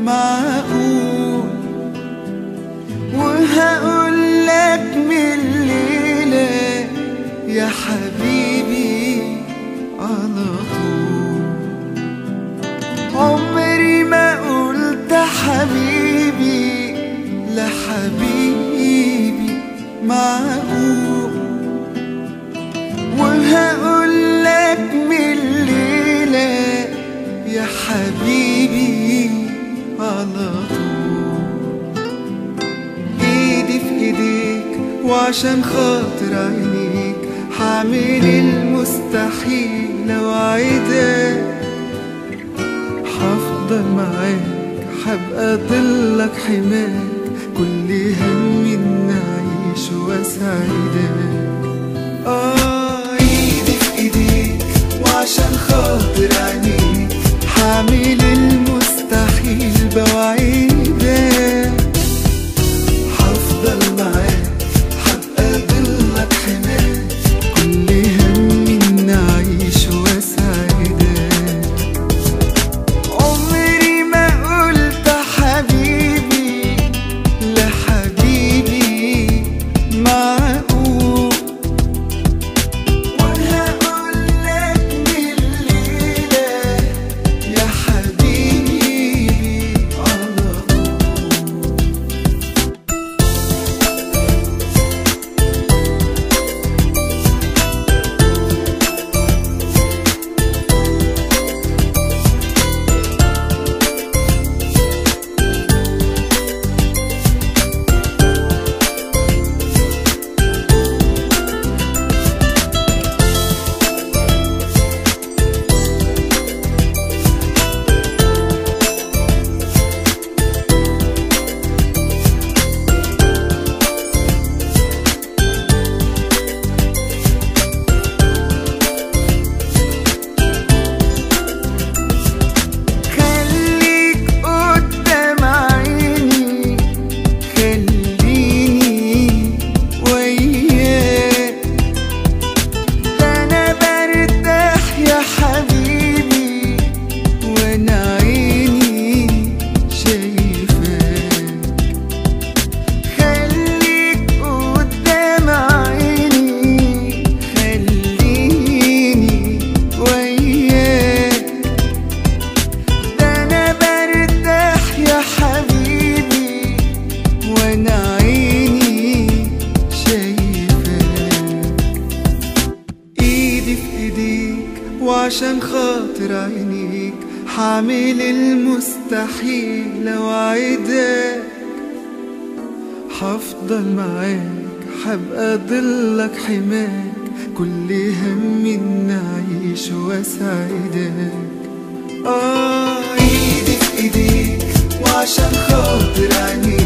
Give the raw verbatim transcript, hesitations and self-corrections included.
معقول، وهقولك من الليلة يا حبيبي على طول. عمري ما قلت حبيبي لحبيبي معقول، وهقولك من الليلة يا حبيبي على طول. ايدي في ايديك وعشان خاطر عينيك حعمل المستحيل اوعدك، حفضل معاك حبقى ضلك حماك، كل همي ان اعيش واسعدك. اه ايدي في ايديك وعشان خاطر عينيك حعمل المستحيل بوعدك، حفضل معاك حبقى ضلك حماك، كل همي ان اعيش واسعدك. عمري ما قلت حبيبي لحبيبي معقول، وهقولك من الليلة يا حبيبي على طول. وعشان خاطر عينيك حعمل المستحيل اوعدك، حفضل معاك حبقى ضلك حماك، كل همي ان اعيش واسعدك. اه ايدي في ايديك وعشان خاطر عينيك